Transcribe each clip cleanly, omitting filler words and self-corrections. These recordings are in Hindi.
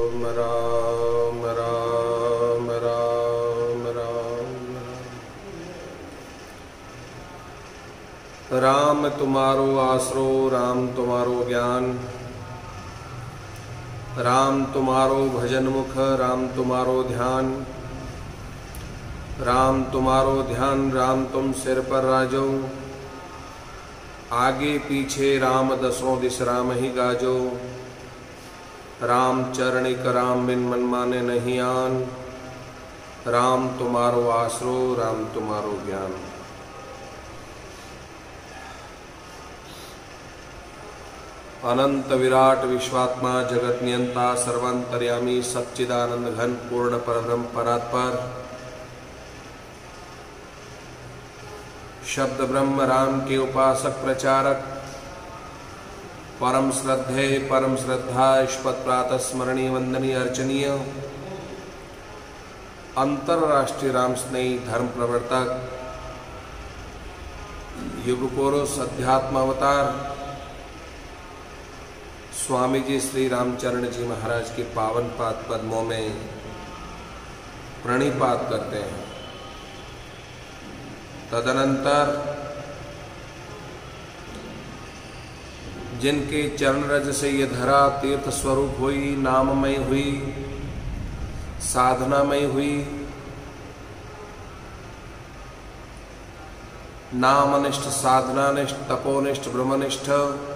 राम राम राम राम राम तुम्हारो आसरो राम तुम्हारो ज्ञान, राम तुम्हारो भजन मुख राम तुम्हारो ध्यान, राम तुम्हारो ध्यान राम तुम सिर पर राजो, आगे पीछे राम दसों दिस राम ही गाजो, राम चरणिक राम बिन मन माने नहीं आन, राम तुम्हारो आसरो राम तुम्हारो ज्ञान। अनंत विराट विश्वात्मा जगत नियंता सर्वांतर्यामी सच्चिदानंद घन पूर्ण परब्रह्म परात्पर शब्द ब्रह्म राम के उपासक प्रचारक परम श्रद्धेय परम श्रद्धा इष्पत प्रातः स्मरणीय वंदनीय अर्चनीय अंतरराष्ट्रीय राम स्नेही धर्म प्रवर्तक युग पुरुष अध्यात्म अवतार स्वामी जी श्री रामचरण जी महाराज के पावन पाद पद्मों में प्रणिपात करते हैं। तदनंतर जिनके चरण रज से ये धरा तीर्थ स्वरूप हुई, नाममय हुई, साधनामय हुई, नामनिष्ठ साधनानिष्ठ तपोनिष्ठ ब्रह्मनिष्ठ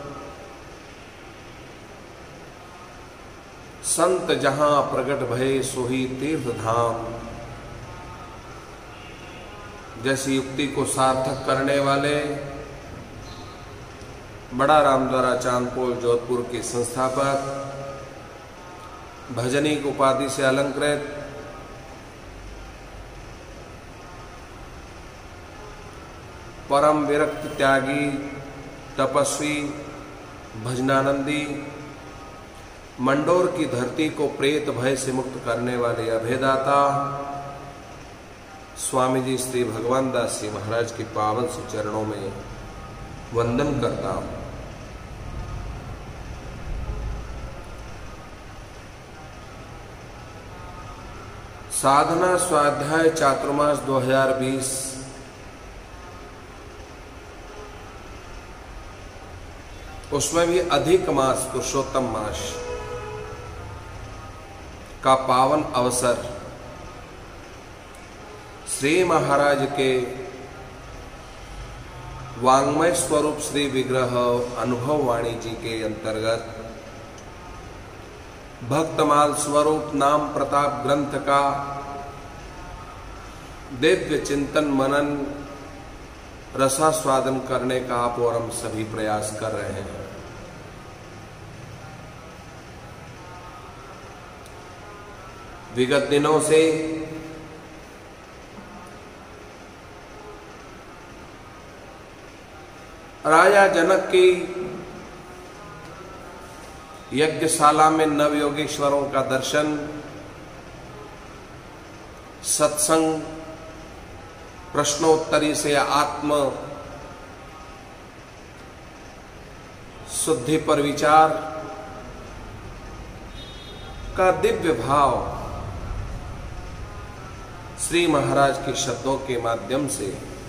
संत जहां प्रगट भये सोही तीर्थ धाम जैसी युक्ति को सार्थक करने वाले बड़ा रामद्वारा चांदपोल जोधपुर के संस्थापक, भजनीक उपाधि से अलंकृत परम विरक्त त्यागी तपस्वी भजनानंदी मंडोर की धरती को प्रेत भय से मुक्त करने वाले अभेदाता स्वामी जी श्री भगवान दास जी महाराज के पावन से चरणों में वंदन करता हूं। साधना स्वाध्याय चातुर्मास 2020 उसमें भी अधिक मास पुरुषोत्तम मास का पावन अवसर श्री महाराज के वांग्मय स्वरूप श्री विग्रह अनुभव वाणी जी के अंतर्गत भक्तमाल स्वरूप नाम प्रताप ग्रंथ का दिव्य चिंतन मनन रसास्वादन करने का आप और हम सभी प्रयास कर रहे हैं। विगत दिनों से राजा जनक की यज्ञशाला में नव योगेश्वरों का दर्शन, सत्संग, प्रश्नोत्तरी से आत्म शुद्धि पर विचार का दिव्य भाव श्री महाराज के शब्दों के माध्यम से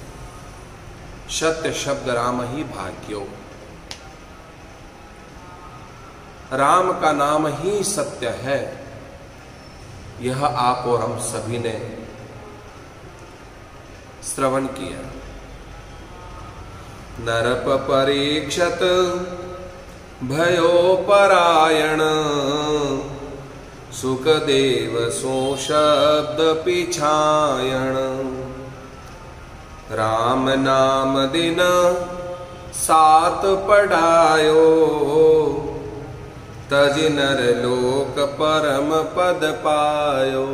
सत्य शब्द राम ही भाग्यो, राम का नाम ही सत्य है, यह आप और हम सभी ने श्रवण किया। नरप परीक्षत भयो परायण, सुखदेव सो शब्द पिछायण, राम नाम दिन सात पढ़ायो, तज नर लोक परम पद पायो।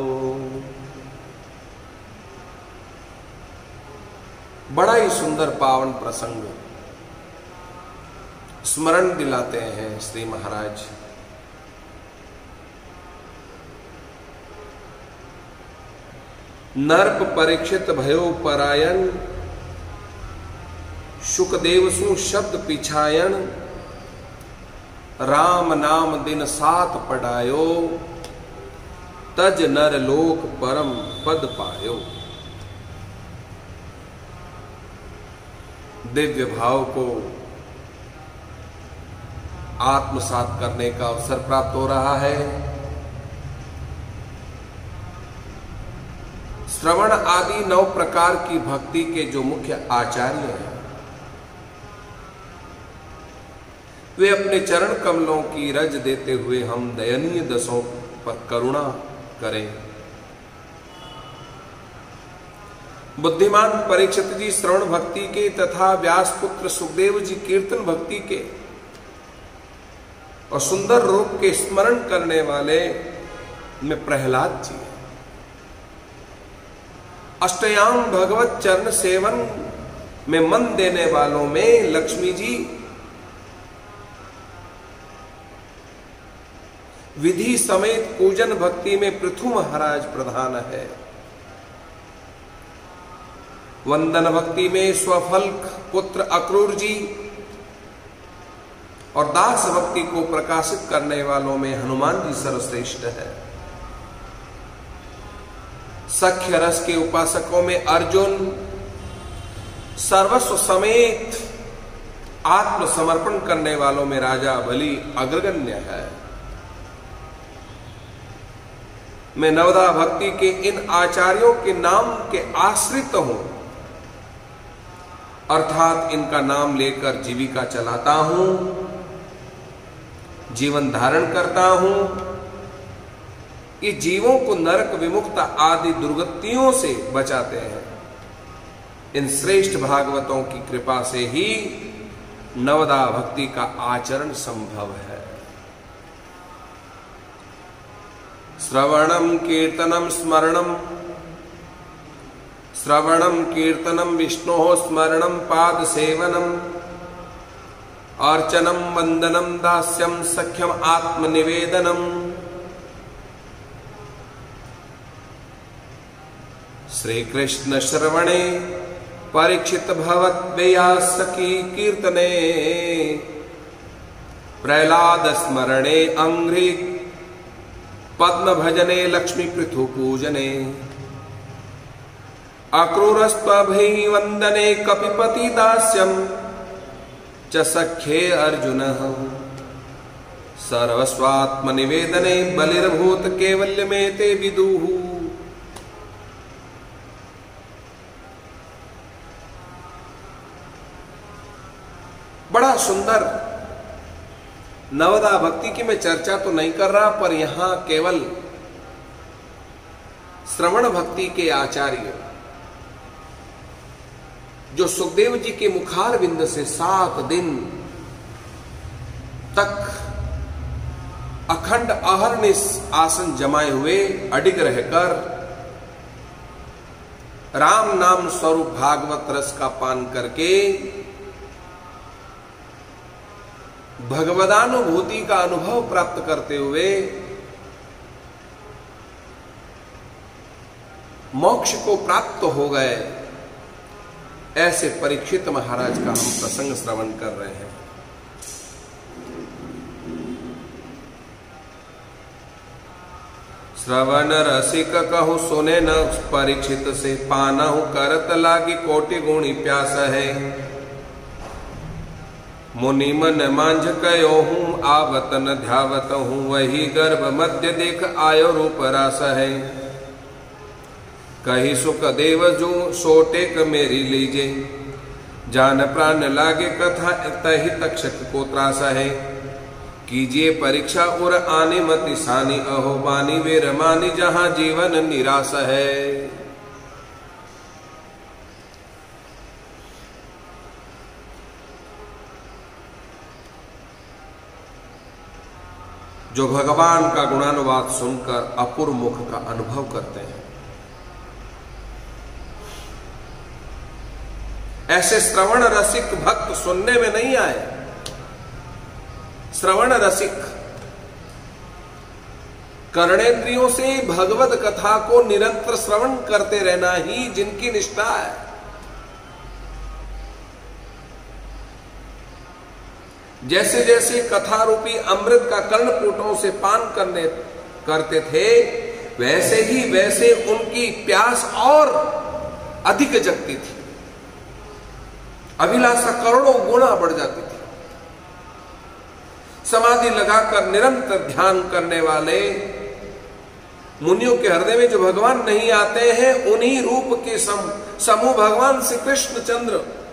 बड़ा ही सुंदर पावन प्रसंग स्मरण दिलाते हैं श्री महाराज। नरप परीक्षित भयो परायण, सुखदेव सु शब्द पिछायण, राम नाम दिन सात पढ़ायो, तज नर लोक परम पद पायो। दिव्य भाव को आत्मसात करने का अवसर प्राप्त हो रहा है। श्रवण आदि 9 प्रकार की भक्ति के जो मुख्य आचार्य हैं, वे अपने चरण कमलों की रज देते हुए हम दयनीय दशों पर करुणा करें। बुद्धिमान परीक्षित जी श्रवण भक्ति के तथा व्यास पुत्र सुखदेव जी कीर्तन भक्ति के और सुंदर रूप के स्मरण करने वाले में प्रहलाद जी, अष्टयाम भगवत चरण सेवन में मन देने वालों में लक्ष्मी जी, विधि समेत पूजन भक्ति में पृथु महाराज प्रधान है। वंदन भक्ति में स्वफल्क पुत्र अक्रूर जी और दास भक्ति को प्रकाशित करने वालों में हनुमान जी सर्वश्रेष्ठ है। सख्य रस के उपासकों में अर्जुन, सर्वस्व समेत आत्मसमर्पण करने वालों में राजा बलि अग्रगण्य है। मैं नवदा भक्ति के इन आचार्यों के नाम के आश्रित हूं, अर्थात इनका नाम लेकर जीविका चलाता हूं, जीवन धारण करता हूं। ये जीवों को नरक विमुक्त आदि दुर्गतियों से बचाते हैं। इन श्रेष्ठ भागवतों की कृपा से ही नवदा भक्ति का आचरण संभव है। श्रवणम कीर्तनम स्मरणम, श्रवणम कीर्तनम विष्णोः स्मरणम पाद सेवनम, अर्चनम वंदनम दास्यम सख्यम आत्मनिवेदनम। श्री कृष्ण श्रवणे परीक्षित भवत व्यासकी कीर्तने, प्रहलाद स्मरणे अंघ्रि पद्म भजने लक्ष्मी पृथु पूजने, अक्रूरस्त्वभि वंदने कपिपति दास्यम च सख्ये अर्जुन, सर्वस्वात्म निवेदने बलिर्भूत केवल्य में ते विदुः। बड़ा सुंदर नवदा भक्ति की मैं चर्चा तो नहीं कर रहा, पर यहां केवल श्रवण भक्ति के आचार्य जो सुखदेव जी के मुखार बिंद से 7 दिन तक अखंड अहर्निश आसन जमाए हुए अडिग रहकर राम नाम स्वरूप भागवत रस का पान करके भगवदानुभूति का अनुभव प्राप्त करते हुए मोक्ष को प्राप्त हो गए, ऐसे परीक्षित महाराज का हम प्रसंग श्रवण कर रहे हैं। श्रवण रसिक कहु सुने न परीक्षित से, पानहु करत लागी कोटि गुणी प्यास है। मुनि मन मांझ कयो हूं आवत न ध्यावत हूं, वही गर्भ मध्य देख आयो रूप रास है। कही सुख देव जो सोटेक मेरी लीजे, जान प्राण लागे कथा तहि तक्षक को त्रास है। कीजिए परीक्षा और आने मति सानी, अहो बानी वीर मानी जहां जीवन निराश है। जो भगवान का गुणानुवाद सुनकर अपूर्व मुख का अनुभव करते हैं, ऐसे श्रवण रसिक भक्त सुनने में नहीं आए। श्रवण रसिक कर्णेंद्रियों से भगवत कथा को निरंतर श्रवण करते रहना ही जिनकी निष्ठा है। जैसे जैसे कथा रूपी अमृत का कर्णपुटों से पान करते थे, वैसे उनकी प्यास और अधिक जगती थी, अभिलाषा करोड़ों गुना बढ़ जाती थी। समाधि लगाकर निरंतर ध्यान करने वाले मुनियों के हृदय में जो भगवान नहीं आते हैं, उन्हीं रूप के समूह भगवान श्री कृष्ण चंद्र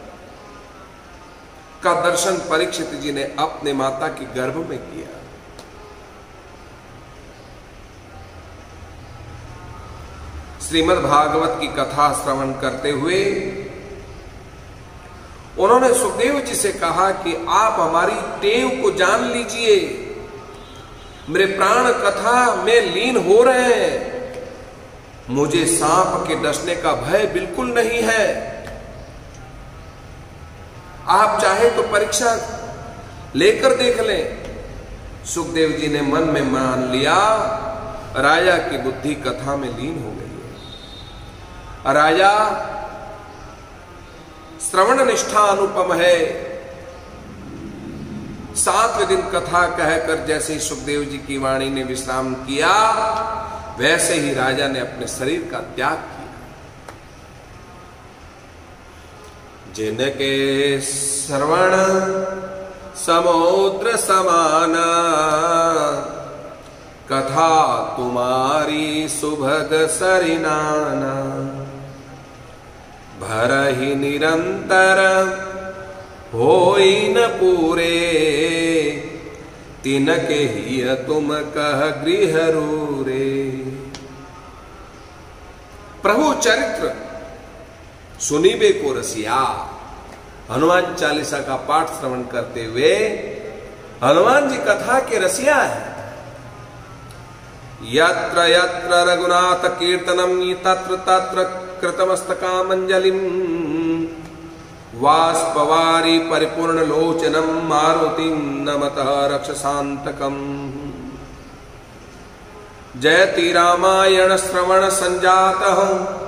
का दर्शन परीक्षित जी ने अपने माता के गर्भ में किया। श्रीमद् भागवत की कथा श्रवण करते हुए उन्होंने सुखदेव जी से कहा कि आप हमारी टेव को जान लीजिए, मेरे प्राण कथा में लीन हो रहे हैं, मुझे सांप के डसने का भय बिल्कुल नहीं है। आप चाहे तो परीक्षा लेकर देख लें। सुखदेव जी ने मन में मान लिया, राजा की बुद्धि कथा में लीन हो गई है। राजा श्रवण निष्ठा अनुपम है। 7वें दिन कथा कहकर जैसे ही सुखदेव जी की वाणी ने विश्राम किया, वैसे ही राजा ने अपने शरीर का त्याग किया। जिनके श्रवण समुद्र समाना, कथा तुम्हारी सुभग सरिनाना, भरहि निरंतर होई न पूरे, तिनके ही तुम कह गृह रूरे। प्रभु चरित्र सुनीबे को रसिया। हनुमान चालीसा का पाठ श्रवण करते हुए हनुमान जी कथा के रसिया है। यत्र यत्र रघुनाथ कीर्तनम तत्र तत्र कृतमस्तकामंजलिम, वाष्पवारी परिपूर्ण लोचनम मारुतिम नमतः रक्षसांतकम। जयति रामायण श्रवण संजातः,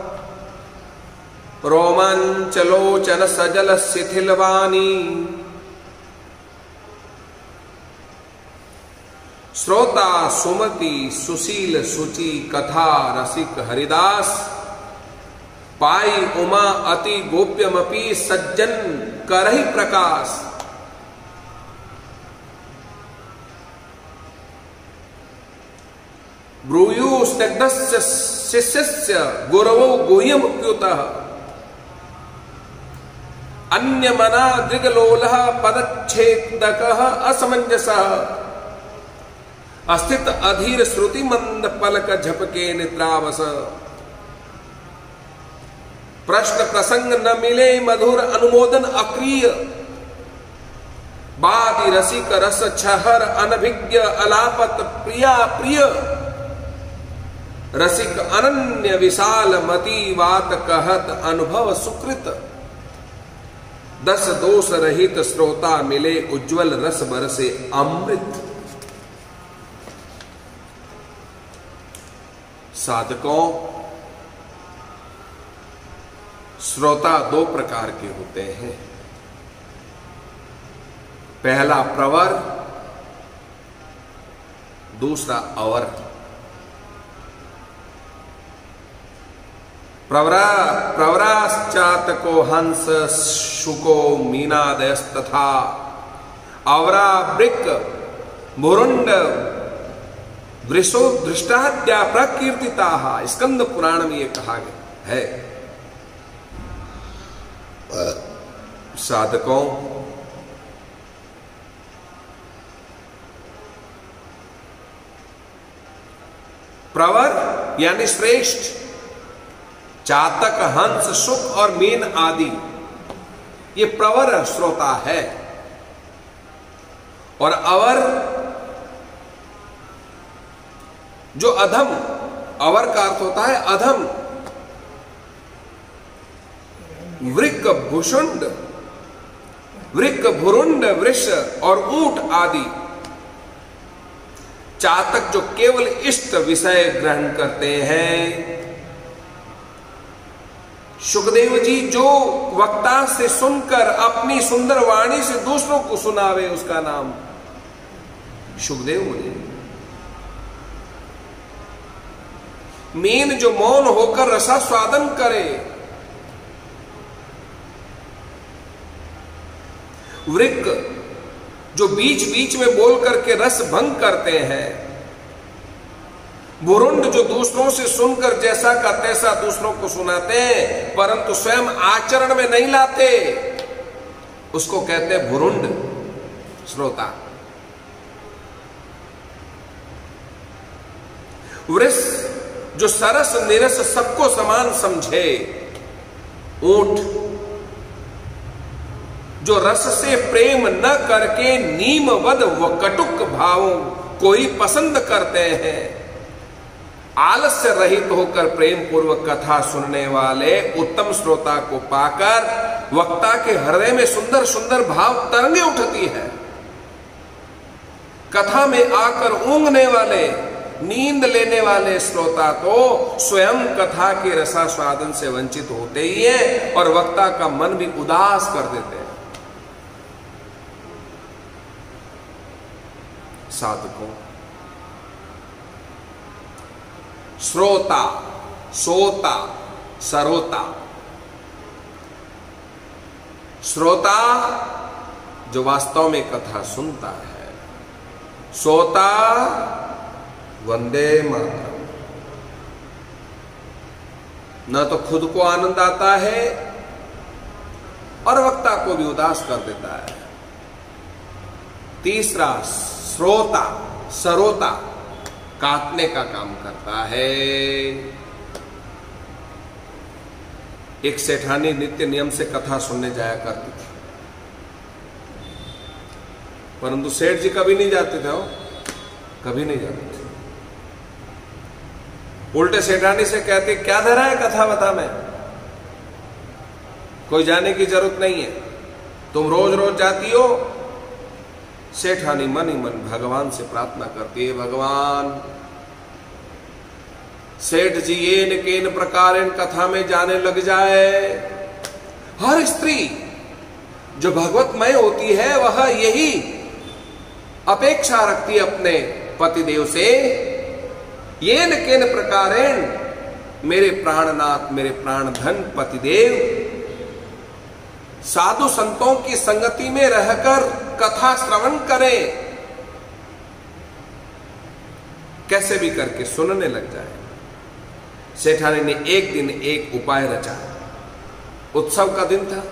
रोमांचलोचन सजल शिथिलवाणी। श्रोता सुमति सुशील सुचि कथा रसिक हरिदास, पाई उमा अति गोप्यमपि सज्जन करहि प्रकाश। ब्रूयु स्निग्धस्य शिष्यस्य गुरवो गुह्यमुप्युतः, अन्यमना दृगलोलः पदच्छेदकः असमंजसः। अस्थित अधीर श्रुति मंद पलक झपके निद्रावस, प्रश्न प्रसंग न मिले मधुर अनुमोदन अक्रिय। बादी रसिक रस छहर अनभिज्ञ अलापत प्रिया प्रिय। रसिक अनन्य विशाल मति वात कहत अनुभव सुकृत। 10 दोष रहित श्रोता मिले उज्ज्वल रस बरसे अमृत। साधकों, श्रोता 2 प्रकार के होते हैं। पहला प्रवर, दूसरा अवर। प्रवराश्चातको हंस शुको मीनादयस्तथा, अवरा वृक भुरुंड वृषो दृष्टाद्या प्रकीर्तिता। स्कंद पुराण में यह कहा गया है। साधकों, प्रवर यानी श्रेष्ठ, चातक हंस शुक और मीन आदि ये प्रवर श्रोता है। और अवर जो अधम, अवर का अर्थ होता है अधम। वृक भुषुंड, वृक भुरुंड वृष और ऊंट आदि चातक जो केवल इष्ट विषय ग्रहण करते हैं। सुखदेव जी जो वक्ता से सुनकर अपनी सुंदर वाणी से दूसरों को सुनावे, उसका नाम सुखदेव मुनि। मीन जो मौन होकर रसास्वादन करे, वृक्क जो बीच बीच में बोल करके रस भंग करते हैं, भुरुंड जो दूसरों से सुनकर जैसा का तैसा दूसरों को सुनाते हैं परंतु स्वयं आचरण में नहीं लाते, उसको कहते हैं भुरुंड श्रोता। वृष जो सरस निरस सबको समान समझे, ऊंट जो रस से प्रेम न करके नीमवद व कटुक भावों को ही पसंद करते हैं, आलस्य रहित होकर प्रेम पूर्वक कथा सुनने वाले उत्तम श्रोता को पाकर वक्ता के हृदय में सुंदर सुंदर भाव तरंगे उठती है। कथा में आकर ऊँघने वाले, नींद लेने वाले श्रोता तो स्वयं कथा के रसास्वादन से वंचित होते ही हैं और वक्ता का मन भी उदास कर देते हैं। साधकों, श्रोता, सोता, सरोता। श्रोता जो वास्तव में कथा सुनता है, सोता वंदे मातरम, न तो खुद को आनंद आता है और वक्ता को भी उदास कर देता है। तीसरा श्रोता, सरोता, काटने का काम करता है। एक सेठानी नित्य नियम से कथा सुनने जाया करती थी, परंतु सेठ जी कभी नहीं जाते थे, कभी नहीं जाते थे। उल्टे सेठानी से कहते, क्या धरा है कथा बता में, कोई जाने की जरूरत नहीं है, तुम रोज रोज जाती हो। सेठानी मन ही मन भगवान से प्रार्थना करती है, भगवान सेठ जी ये न केन प्रकार इन कथा में जाने लग जाए। हर स्त्री जो भगवतमय होती है वह यही अपेक्षा रखती है अपने पतिदेव से, ये न केन प्रकारेण मेरे प्राणनाथ, मेरे प्राणधन पतिदेव साधु संतों की संगति में रहकर कथा श्रवण करें, कैसे भी करके सुनने लग जाए। सेठानी ने एक दिन एक उपाय रचा। उत्सव का दिन था,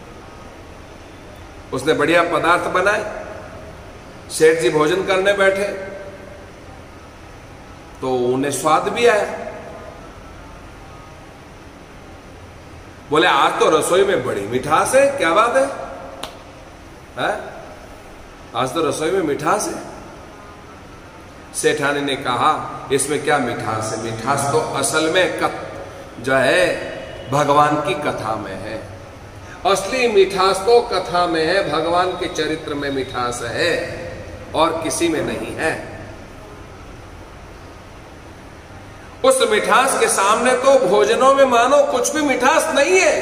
उसने बढ़िया पदार्थ बनाए। सेठ जी भोजन करने बैठे तो उन्हें स्वाद भी आया। बोले आज तो रसोई में बड़ी मिठास है, क्या बात है? आज तो रसोई में मिठास है। सेठानी ने कहा इसमें क्या मिठास है? मिठास तो असल में जो है भगवान की कथा में है। असली मिठास तो कथा में है, भगवान के चरित्र में मिठास है और किसी में नहीं है। उस मिठास के सामने तो भोजनों में मानो कुछ भी मिठास नहीं है।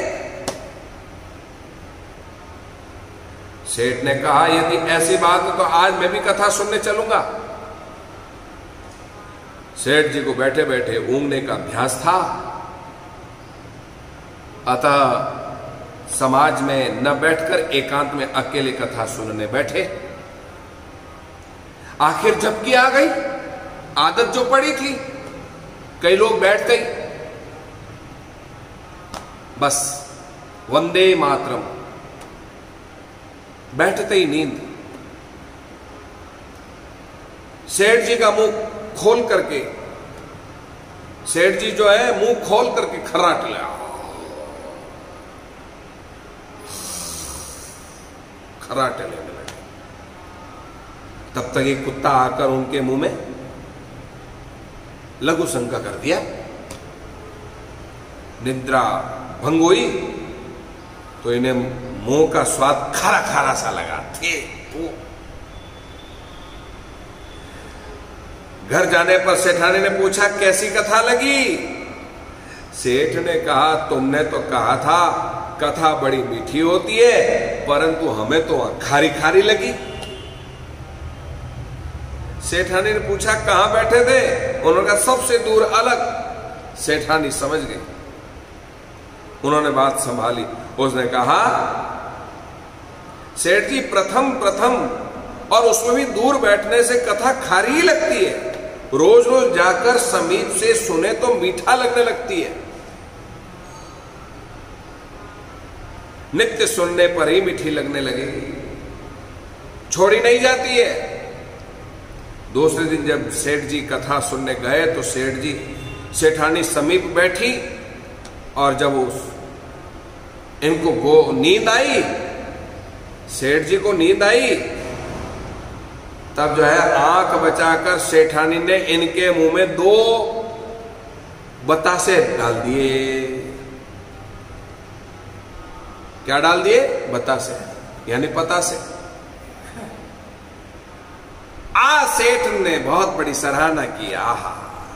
सेठ ने कहा यदि ऐसी बात है तो आज मैं भी कथा सुनने चलूंगा। सेठ जी को बैठे बैठे ऊँघने का अभ्यास था, अतः समाज में न बैठकर एकांत में अकेले कथा सुनने बैठे। आखिर झपकी आ गई, आदत जो पड़ी थी, कई लोग बैठ गई, बस वंदे मातरम, बैठते ही नींद। सेठ जी का मुंह खोल करके, सेठ जी जो है मुंह खोल करके खर्राट लिया, खर्राटे लेने लगे। तब तक एक कुत्ता आकर उनके मुंह में लघु शंका कर दिया। निद्रा भंग हुई तो इन्हें मुंह का स्वाद खारा खारा सा लगा। घर जाने पर सेठानी ने पूछा कैसी कथा लगी? सेठ ने कहा तुमने तो कहा था कथा बड़ी मीठी होती है, परंतु हमें तो खारी खारी लगी। सेठानी ने पूछा कहां बैठे थे? उन्होंने कहा सबसे दूर अलग सेठानी समझ गई, उन्होंने बात संभाली। उसने कहा, सेठ जी प्रथम और उसमें भी दूर बैठने से कथा खारी ही लगती है, रोज रोज जाकर समीप से सुने तो मीठा लगने लगती है, नित्य सुनने पर ही मीठी लगने लगेगी, छोड़ी नहीं जाती है। दूसरे दिन जब सेठ जी कथा सुनने गए तो सेठानी समीप बैठी और जब इनको नींद आई, सेठ जी को नींद आई, तब जो है आंख बचाकर सेठानी ने इनके मुंह में 2 बतासे डाल दिए। क्या डाल दिए? बतासे, यानी पतासे। सेठ ने बहुत बड़ी सराहना की। आहा,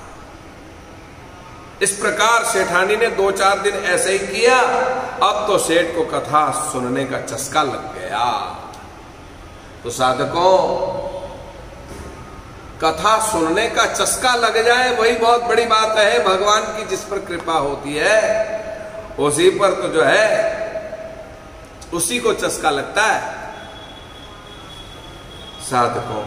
इस प्रकार सेठानी ने 2-4 दिन ऐसे ही किया। अब तो सेठ को कथा सुनने का चस्का लग गया। तो साधकों, कथा सुनने का चस्का लग जाए वही बहुत बड़ी बात है। भगवान की जिस पर कृपा होती है उसी पर तो जो है उसी को चस्का लगता है। साधकों,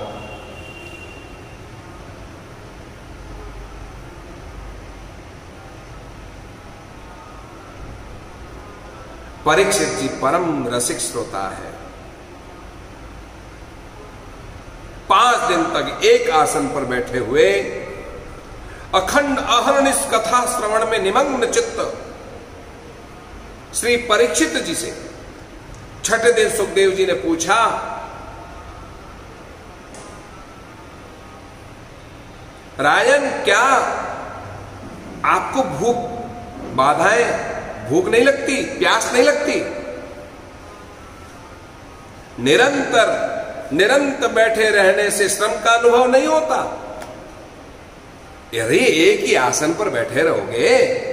परीक्षित जी परम रसिक श्रोता है। 5 दिन तक एक आसन पर बैठे हुए अखंड अहर्निश कथा श्रवण में निमग्न चित्त श्री परीक्षित जी से 6ठे दिन सुखदेव जी ने पूछा, राजन, क्या आपको भूख नहीं लगती, प्यास नहीं लगती? निरंतर बैठे रहने से श्रम का अनुभव नहीं होता। अरे एक ही आसन पर बैठे रहोगे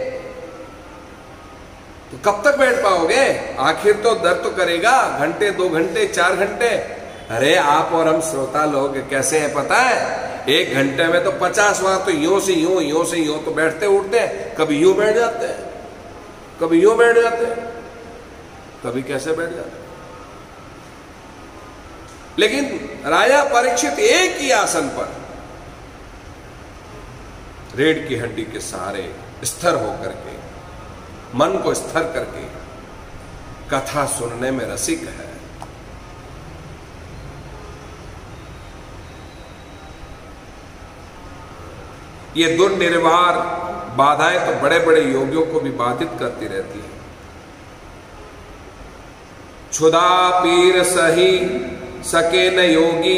तो कब तक बैठ पाओगे? आखिर तो दर्द तो करेगा, घंटे, 2 घंटे, 4 घंटे। अरे आप और हम श्रोता लोग कैसे हैं पता है? 1 घंटे में तो 50 बार तो यूं से यूं तो बैठते उठते हैं। कभी यूं बैठ जाते हैं, कभी यूं बैठ जाते हैं, कभी कैसे बैठ जाते हैं। लेकिन राजा परीक्षित एक ही आसन पर रीढ़ की हड्डी के सहारे स्थिर होकर के, मन को स्थिर करके कथा सुनने में रसिक है। ये दुर्निर्वार बाधाएं तो बड़े बड़े योगियों को भी बाधित करती रहती है। क्षुधा पीर सही सके न योगी,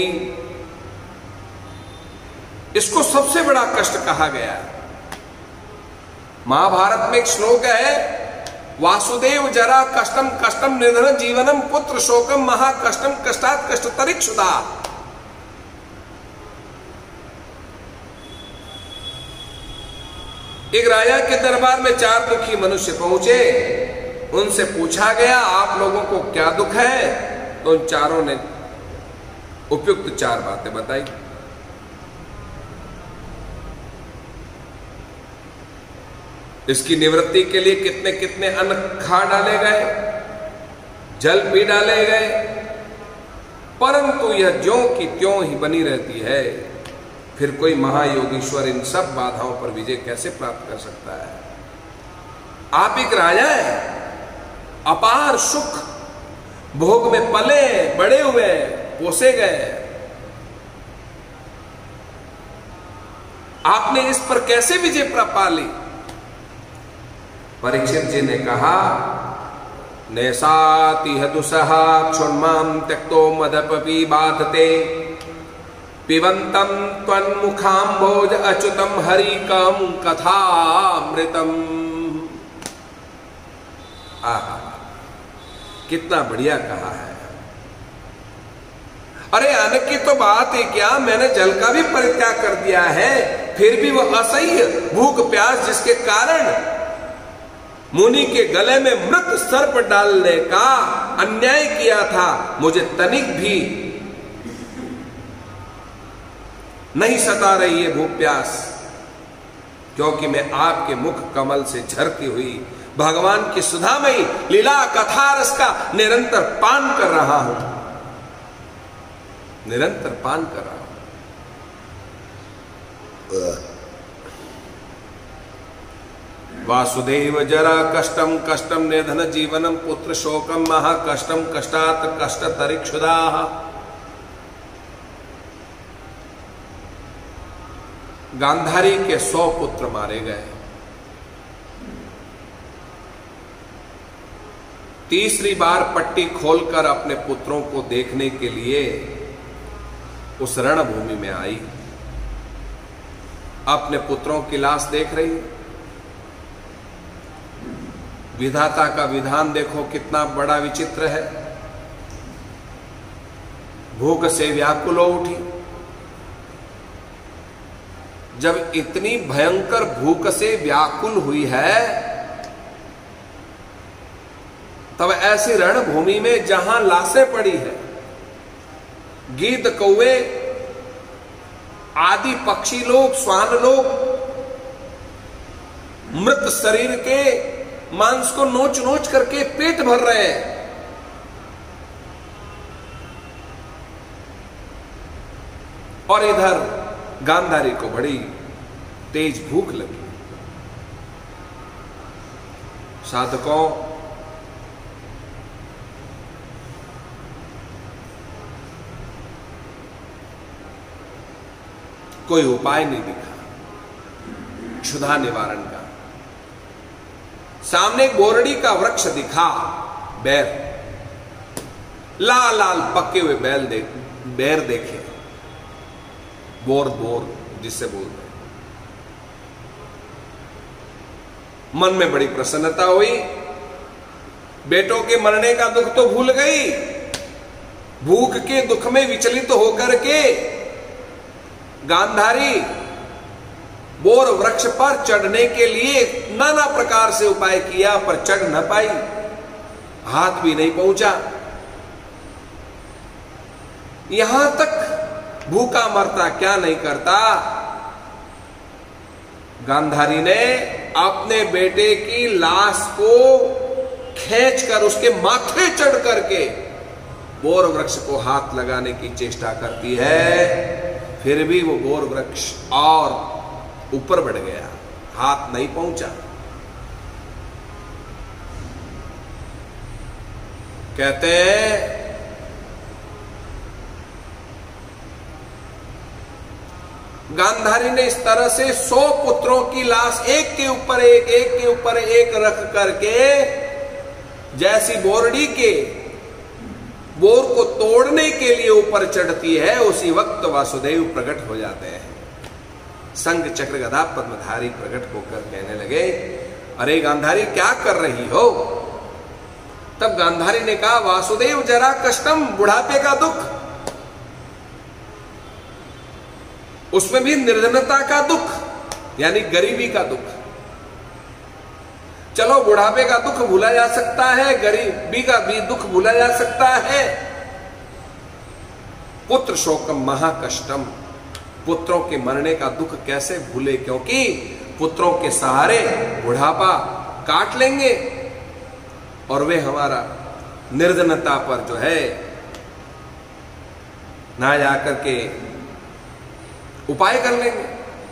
इसको सबसे बड़ा कष्ट कहा गया है। महाभारत में एक श्लोक है, वासुदेव जरा कष्टम कष्टम निर्धन जीवनम पुत्र शोकम महा कष्टम कष्टात कष्टतरिक क्षुधा। एक राजा के दरबार में 4 दुखी मनुष्य पहुंचे। उनसे पूछा गया, आप लोगों को क्या दुख है? तो उन चारों ने उपयुक्त 4 बातें बताई। इसकी निवृत्ति के लिए कितने कितने अन्न खा डाले गए, जल पी डाले गए, परंतु यह ज्यों की त्यों ही बनी रहती है। फिर कोई महायोगीश्वर इन सब बाधाओं पर विजय कैसे प्राप्त कर सकता है? आप एक राजा है, अपार सुख भोग में पले बड़े हुए, पोसे गए, आपने इस पर कैसे विजय पा ली? परीक्षित जी ने कहा, नैसाति दुसहा क्षुण्मां त्यक्तो मदपि बाधते पिबंतम त्वन्मुखाम्भोज अच्युतम हरिकम कथामृतम। आहा, कितना बढ़िया कहा है। अरे अन्न की तो बात है क्या, मैंने जल का भी परित्याग कर दिया है, फिर भी वह असह्य भूख प्यास जिसके कारण मुनि के गले में मृत सर्प डालने का अन्याय किया था, मुझे तनिक भी नहीं सता रही है भूख प्यास। क्योंकि मैं आपके मुख कमल से झरती हुई भगवान की सुधामयी लीला कथा रस का निरंतर पान कर रहा हूं, निरंतर पान कर रहा हूं। वासुदेव जरा कष्टम कष्टम निधन जीवनम पुत्र शोकम महाकष्टम कष्टात् कष्ट तरिक्षुदा। गांधारी के 100 पुत्र मारे गए। तीसरी बार पट्टी खोलकर अपने पुत्रों को देखने के लिए उस रणभूमि में आई। अपने पुत्रों की लाश देख रही। विधाता का विधान देखो कितना बड़ा विचित्र है। भूख से व्याकुल हो उठी। जब इतनी भयंकर भूख से व्याकुल हुई है, तब ऐसी रणभूमि में जहां लाशें पड़ी है, गीद कौवे आदि पक्षी लोग, श्वान लोग मृत शरीर के मांस को नोच नोच करके पेट भर रहे हैं। और इधर गांधारी को बड़ी तेज भूख लगी। साधकों, कोई उपाय नहीं दिखा क्षुधा निवारण का। सामने बोरड़ी का वृक्ष दिखा, बैर, लाल लाल पके हुए बैर देखे, बोर बोर जिससे बोलते हैं। मन में बड़ी प्रसन्नता हुई। बेटों के मरने का दुख तो भूल गई, भूख के दुख में विचलित होकर के गांधारी बोर वृक्ष पर चढ़ने के लिए नाना प्रकार से उपाय किया, पर चढ़ न पाई, हाथ भी नहीं पहुंचा। यहां तक भूखा मरता क्या नहीं करता, गांधारी ने अपने बेटे की लाश को खींचकर उसके माथे चढ़ करके बोर वृक्ष को हाथ लगाने की चेष्टा करती है। फिर भी वो बोर वृक्ष और ऊपर बढ़ गया, हाथ नहीं पहुंचा। कहते हैं गांधारी ने इस तरह से 100 पुत्रों की लाश एक के ऊपर एक रख करके जैसी बोरड़ी के बोर को तोड़ने के लिए ऊपर चढ़ती है, उसी वक्त वासुदेव प्रकट हो जाते हैं। संग चक्र गदा पद्मधारी प्रकट होकर कहने लगे, अरे गांधारी क्या कर रही हो? तब गांधारी ने कहा, वासुदेव जरा कष्टम, बुढ़ापे का दुख, उसमें भी निर्धनता का दुख, यानी गरीबी का दुख। चलो बुढ़ापे का दुख भूला जा सकता है, गरीबी का भी दुख भूला जा सकता है। पुत्र शोकम महाकष्टम, पुत्रों के मरने का दुख कैसे भूले, क्योंकि पुत्रों के सहारे बुढ़ापा काट लेंगे और वे हमारा निर्धनता पर जो है ना जाकर के उपाय कर लेंगे।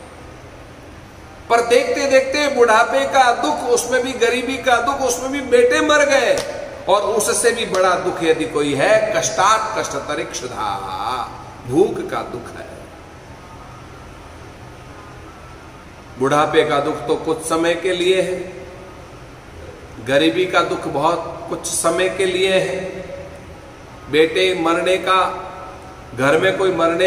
पर देखते देखते बुढ़ापे का दुख, उसमें भी गरीबी का दुख, उसमें भी बेटे मर गए, और उससे भी बड़ा दुख यदि कोई है, कष्टात् कष्ट तरिक्षुधा, भूख का दुख है। बुढ़ापे का दुख तो कुछ समय के लिए है, गरीबी का दुख बहुत कुछ समय के लिए है, बेटे मरने का, घर में कोई मरने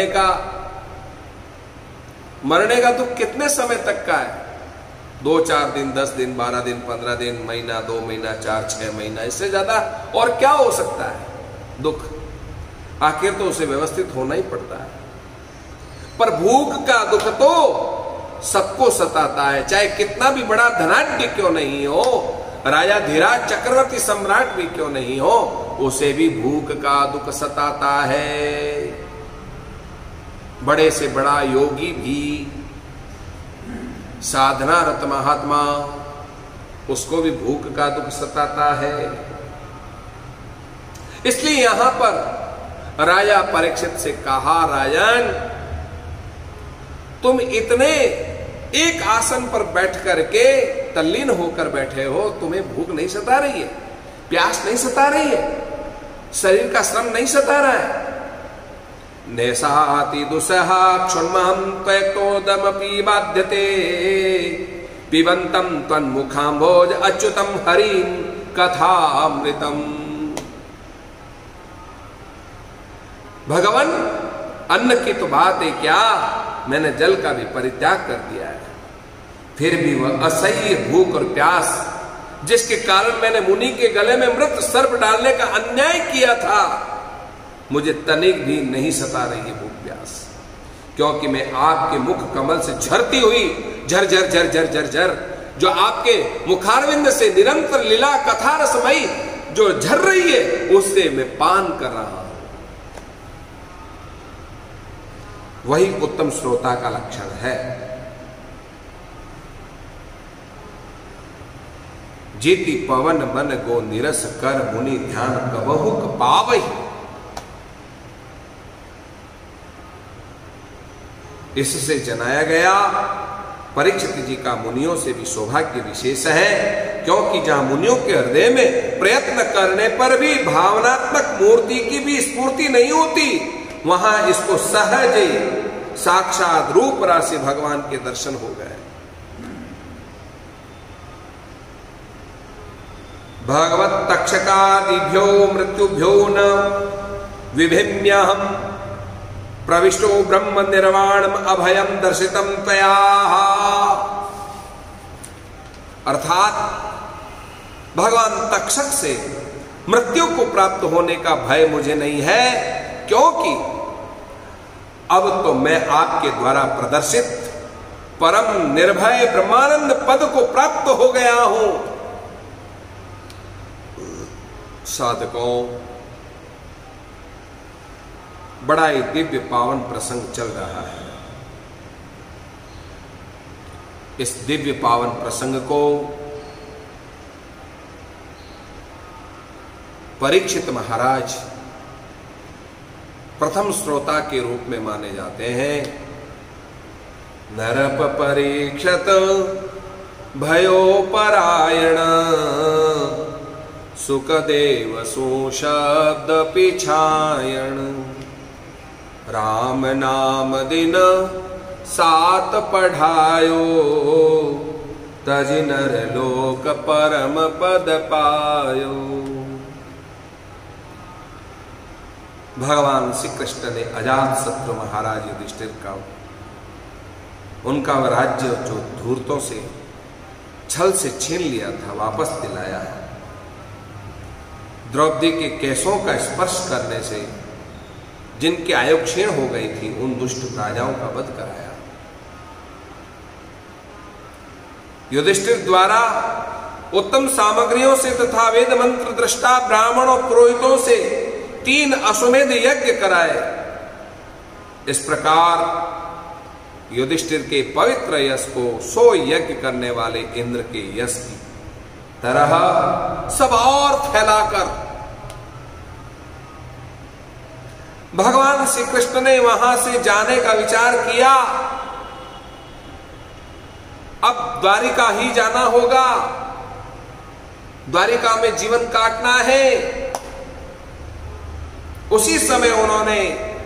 का दुख कितने समय तक का है? 2-4 दिन, 10 दिन, 12 दिन, 15 दिन, महीना, 2 महीना, 4-6 महीना, इससे ज्यादा और क्या हो सकता है दुख? आखिर तो उसे व्यवस्थित होना ही पड़ता है। पर भूख का दुख तो सबको सताता है, चाहे कितना भी बड़ा धनाढ्य क्यों नहीं हो, राजा धीराज चक्रवर्ती सम्राट भी क्यों नहीं हो, उसे भी भूख का दुख सताता है। बड़े से बड़ा योगी भी साधनारत महात्मा, उसको भी भूख का दुख सताता है। इसलिए यहां पर राजा परीक्षित से कहा, राजन तुम इतने एक आसन पर बैठ करके तल्लीन होकर बैठे हो, तुम्हें भूख नहीं सता रही है, प्यास नहीं सता रही है, शरीर का श्रम नहीं सता रहा है। नेसाति दुसहा क्षुण्महं त्वयक्तोदमपि बाध्यते पिबन्तं त्वन्मुखाम्भोज अच्युतं हरिं कथामृतम्। भगवान अन्न की तो बात है क्या, मैंने जल का भी परित्याग कर दिया है, फिर भी वह असह्य भूख और प्यास जिसके कारण मैंने मुनि के गले में मृत सर्प डालने का अन्याय किया था, मुझे तनिक भी नहीं सता रही है भूख प्यास, क्योंकि मैं आपके मुख कमल से झरती हुई झरझर झरझर झरझर जो आपके मुखारविंद से निरंतर लीला कथा रसमयी जो झर रही है, उससे मैं पान कर रहा हूं। वही उत्तम श्रोता का लक्षण है। जेति पवन मन गो निरस कर मुनि ध्यान कबहु पावहि। इससे जनाया गया परीक्षित जी का मुनियों से भी सौभाग्य विशेष है, क्योंकि जहां मुनियों के हृदय में प्रयत्न करने पर भी भावनात्मक मूर्ति की भी स्फूर्ति नहीं होती, वहां इसको सहज साक्षात रूप राशि भगवान के दर्शन हो गए। भगवत तक्षकादिभ्यो मृत्युभ्यो न विभिन्यहं प्रविष्टो ब्रह्म निर्वाणम अभयम दर्शितम त्वया। अर्थात भगवान तक्षक से मृत्यु को प्राप्त होने का भय मुझे नहीं है, क्योंकि अब तो मैं आपके द्वारा प्रदर्शित परम निर्भय ब्रह्मानंद पद को प्राप्त हो गया हूं। साधकों, बड़ा ही दिव्य पावन प्रसंग चल रहा है। इस दिव्य पावन प्रसंग को परीक्षित महाराज प्रथम श्रोता के रूप में माने जाते हैं। नरप परीक्षित भयोपरायण सुखदेव सुशब्द पिछायण राम नाम दिन सात पढ़ायो तज नर लोक परम पद पायो। भगवान श्री कृष्ण ने अजात शत्रु महाराज युधिष्ठिर का उनका राज्य जो धूर्तों से छल से छीन लिया था वापस दिलाया है। द्रौपदी के केशों का स्पर्श करने से जिनकी आयु क्षीण हो गई थी, उन दुष्ट राजाओं का वध कराया। युधिष्ठिर द्वारा उत्तम सामग्रियों से तथा वेद मंत्र दृष्टा ब्राह्मण और पुरोहितों से 3 अश्वमेध यज्ञ कराए। इस प्रकार युधिष्ठिर के पवित्र यश को 100 यज्ञ करने वाले इंद्र के यश की तरह सब और फैलाकर भगवान श्री कृष्ण ने वहां से जाने का विचार किया। अब द्वारिका ही जाना होगा, द्वारिका में जीवन काटना है। उसी समय उन्होंने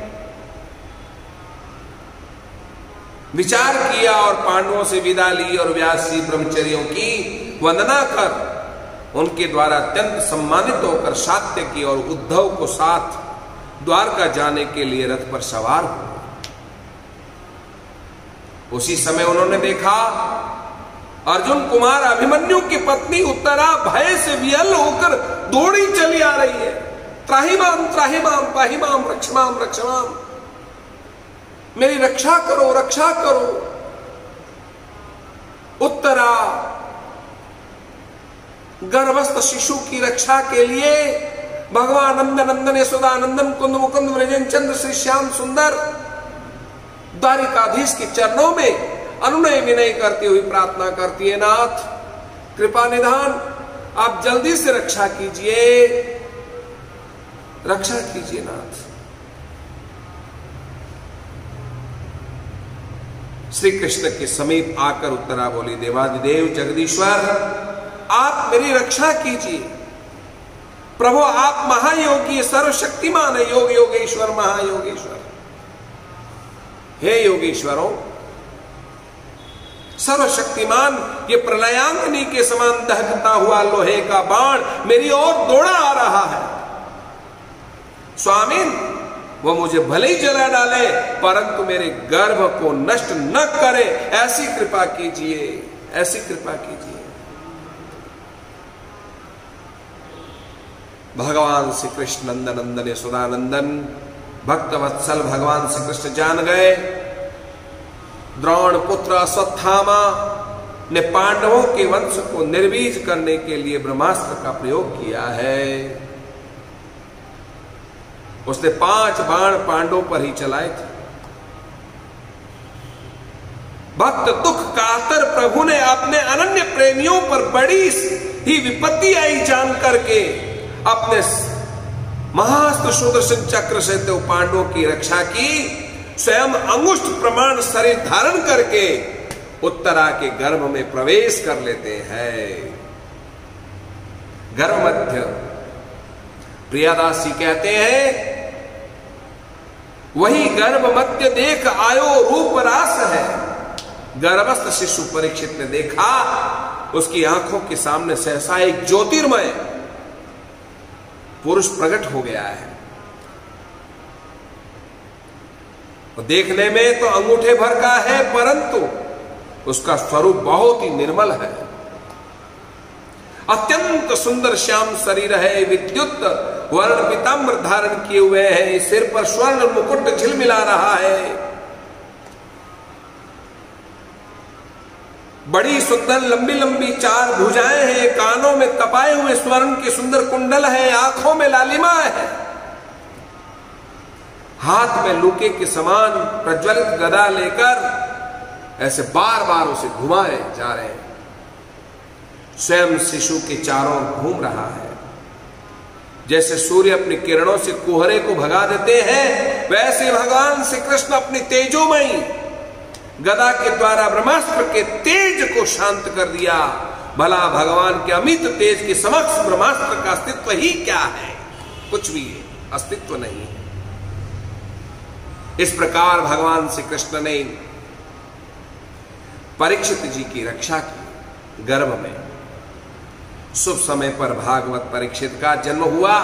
विचार किया और पांडवों से विदा ली और व्यास जी ब्रह्मचर्यों की वंदना कर उनके द्वारा अत्यंत सम्मानित होकर सात्यकी और उद्धव को साथ द्वारका जाने के लिए रथ पर सवार हुए। उसी समय उन्होंने देखा अर्जुन कुमार अभिमन्यु की पत्नी उत्तरा भय से विहल होकर दौड़ी चली आ रही है। त्राहिमाम त्राहिमाम पाहिमाम रक्षमाम रक्षमाम, मेरी रक्षा करो रक्षा करो। उत्तरा गर्भस्थ शिशु की रक्षा के लिए भगवान नंदन नंदन यशोदा नंदन कुंद मुकुंद व्रजन चंद्र श्री श्याम सुंदर द्वारिकाधीश के चरणों में अनुनय विनय करती हुई प्रार्थना करती है, नाथ कृपा निधान आप जल्दी से रक्षा कीजिए, रक्षा कीजिए नाथ। श्री कृष्ण के समीप आकर उत्तरा बोली, देवादिदेव जगदीश्वर आप मेरी रक्षा कीजिए। प्रभु आप महायोगी सर्वशक्तिमान है, योग योगेश्वर महायोगेश्वर। हे योगेश्वरों सर्वशक्तिमान, ये प्रलयांगिनी के समान दहकता हुआ लोहे का बाण मेरी ओर दौड़ा आ रहा है। स्वामी वो मुझे भले ही जला डाले परंतु मेरे गर्भ को नष्ट न करे, ऐसी कृपा कीजिए, ऐसी कृपा कीजिए। भगवान श्री कृष्ण नंदन नंदन यशोदानंदन भक्तवत्सल भगवान श्री कृष्ण जान गए द्रोण पुत्र अश्वत्थामा ने पांडवों के वंश को निर्वीज करने के लिए ब्रह्मास्त्र का प्रयोग किया है। उसने 5 बाण पांडवों पर ही चलाए थे। भक्त दुख कातर प्रभु ने अपने अनन्य प्रेमियों पर बड़ी ही विपत्ति आई जान करके अपने महास्त्र सुदर्शन चक्र से तो पांडवों की रक्षा की। स्वयं अंगुष्ठ प्रमाण शरीर धारण करके उत्तरा के गर्भ में प्रवेश कर लेते हैं। गर्भ मध्य प्रियादासी कहते हैं वही गर्भ मध्य देख आयो रूप रास है। गर्भस्थ शिशु परीक्षित ने देखा उसकी आंखों के सामने सहसा एक ज्योतिर्मय पुरुष प्रकट हो गया है। और देखने में तो अंगूठे भर का है परंतु उसका स्वरूप बहुत ही निर्मल है। अत्यंत सुंदर श्याम शरीर है, विद्युत वर्ण पीताम्बर धारण किए हुए हैं, सिर पर स्वर्ण मुकुट झिलमिला रहा है। बड़ी सुंदर लंबी लंबी 4 भुजाएं हैं, कानों में तपाए हुए स्वर्ण के सुंदर कुंडल है, आंखों में लालिमा है, हाथ में लूके के समान प्रज्वलित गदा लेकर ऐसे बार बार उसे घुमाए जा रहे हैं। स्वयं शिशु के चारों घूम रहा है। जैसे सूर्य अपनी किरणों से कोहरे को भगा देते हैं वैसे भगवान श्री कृष्ण अपनी तेजोमयी गदा के द्वारा ब्रह्मास्त्र के तेज को शांत कर दिया। भला भगवान के अमित तेज के समक्ष ब्रह्मास्त्र का अस्तित्व ही क्या है? कुछ भी अस्तित्व नहीं है। इस प्रकार भगवान श्री कृष्ण ने परीक्षित जी की रक्षा की। गर्भ में शुभ समय पर भागवत परीक्षित का जन्म हुआ।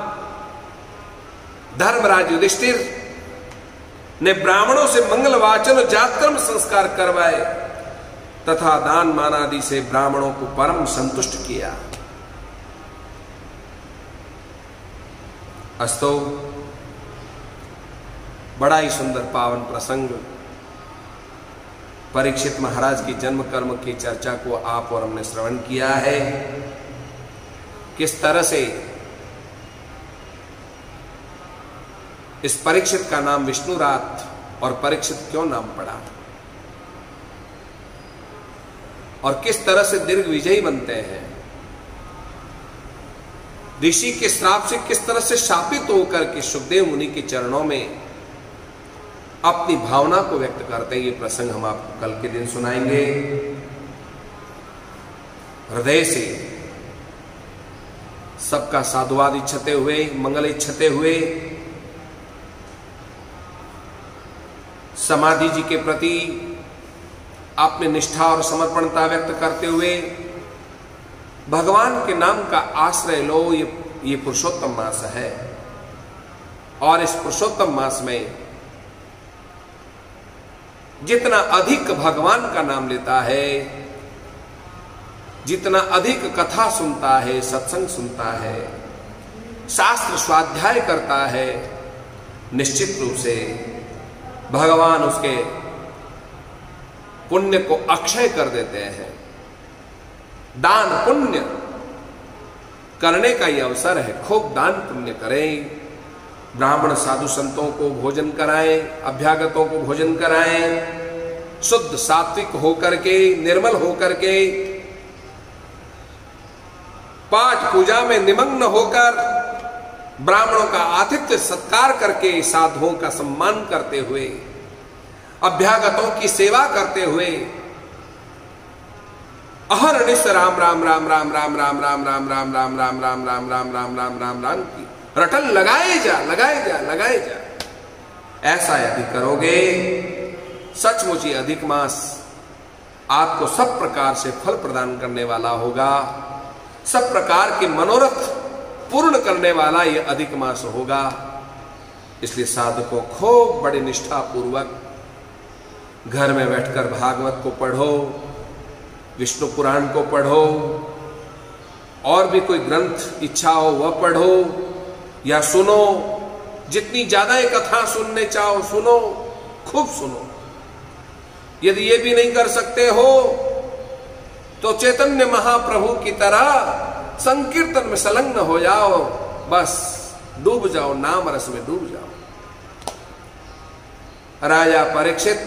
धर्मराज युधिष्ठिर ने ब्राह्मणों से मंगल वाचन और जातकर्म संस्कार करवाए तथा दान मान आदि से ब्राह्मणों को परम संतुष्ट किया। अस्तो बड़ा ही सुंदर पावन प्रसंग परीक्षित महाराज की जन्म कर्म की चर्चा को आप और हमने श्रवण किया है। किस तरह से इस परीक्षित का नाम विष्णुरात और परीक्षित क्यों नाम पड़ा और किस तरह से दीर्घ विजयी बनते हैं। ऋषि के श्राप से किस तरह से शापित होकर के सुखदेव मुनि के चरणों में अपनी भावना को व्यक्त करते हैं। ये प्रसंग हम आपको कल के दिन सुनाएंगे। हृदय से सबका साधुवाद इच्छते हुए, मंगल इच्छते हुए, समाधि जी के प्रति अपने निष्ठा और समर्पणता व्यक्त करते हुए भगवान के नाम का आश्रय लो। ये पुरुषोत्तम मास है और इस पुरुषोत्तम मास में जितना अधिक भगवान का नाम लेता है, जितना अधिक कथा सुनता है, सत्संग सुनता है, शास्त्र स्वाध्याय करता है, निश्चित रूप से भगवान उसके पुण्य को अक्षय कर देते हैं। दान पुण्य करने का यह अवसर है। खूब दान पुण्य करें, ब्राह्मण साधु संतों को भोजन कराएं, अभ्यागतों को भोजन कराएं, शुद्ध सात्विक होकर के, निर्मल होकर के, पाठ पूजा में निमग्न होकर, ब्राह्मणों का आतिथ्य सत्कार करके, साधुओं का सम्मान करते हुए, अभ्यागतों की सेवा करते हुए, अहर्निश राम राम राम राम राम राम राम राम राम राम राम राम राम राम राम राम राम राम की रटन लगाए जा लगाए जा लगाए जा। ऐसा यदि करोगे, सचमुच ही अधिक मास आपको सब प्रकार से फल प्रदान करने वाला होगा, सब प्रकार के मनोरथ पूर्ण करने वाला यह अधिक मास होगा। इसलिए साधकों खूब बड़ी निष्ठा पूर्वक घर में बैठकर भागवत को पढ़ो, विष्णु पुराण को पढ़ो, और भी कोई ग्रंथ इच्छा हो वह पढ़ो या सुनो। जितनी ज्यादा ये कथा सुनने चाहो सुनो, खूब सुनो। यदि ये भी नहीं कर सकते हो तो चैतन्य महाप्रभु की तरह संकीर्तन में संलग्न हो जाओ, बस डूब जाओ, नाम रस में डूब जाओ। राजा परीक्षित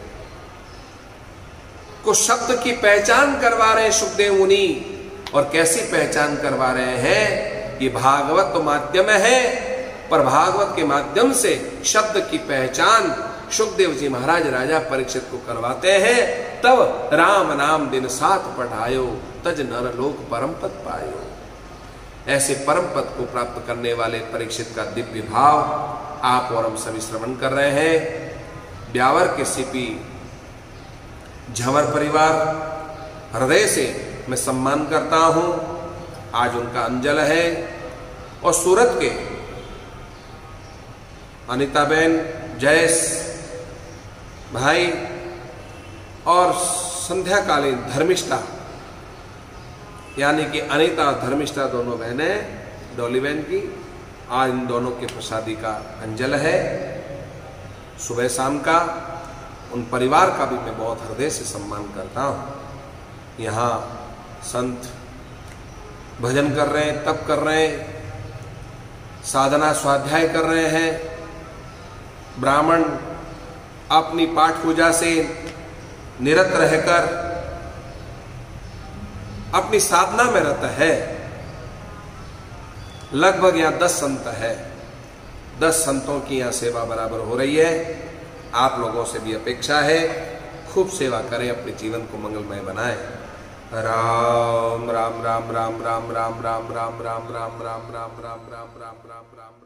को शब्द की पहचान करवा रहे हैं सुखदेव मुनि, और कैसी पहचान करवा रहे हैं? ये भागवत तो माध्यम है, पर भागवत के माध्यम से शब्द की पहचान सुखदेव जी महाराज राजा परीक्षित को करवाते हैं। तब राम नाम दिन साथ पढ़ायो, तज नर लोक परम पद पायो। ऐसे परम पद को प्राप्त करने वाले परीक्षित का दिव्य भाव आप और हम सभी श्रवण कर रहे हैं। ब्यावर के सीपी झंवर परिवार हृदय से मैं सम्मान करता हूं। आज उनका अंजल है, और सूरत के अनिताबेन, जयेश भाई और संध्याकालीन धर्मिष्ठा, यानी कि अनिता और धर्मिष्ठा दोनों बहनें, डॉली बहन की, आज इन दोनों के प्रसादी का अंजल है सुबह शाम का। उन परिवार का भी मैं बहुत हृदय से सम्मान करता हूँ। यहाँ संत भजन कर रहे हैं, तप कर रहे हैं, साधना स्वाध्याय कर रहे हैं, ब्राह्मण अपनी पाठ पूजा से निरत रहकर अपनी साधना में रत है। लगभग यहाँ 10 संत है, 10 संतों की यहाँ सेवा बराबर हो रही है। आप लोगों से भी अपेक्षा है, खूब सेवा करें, अपने जीवन को मंगलमय बनाएं। राम राम राम राम राम राम राम राम राम राम राम राम राम राम राम राम राम।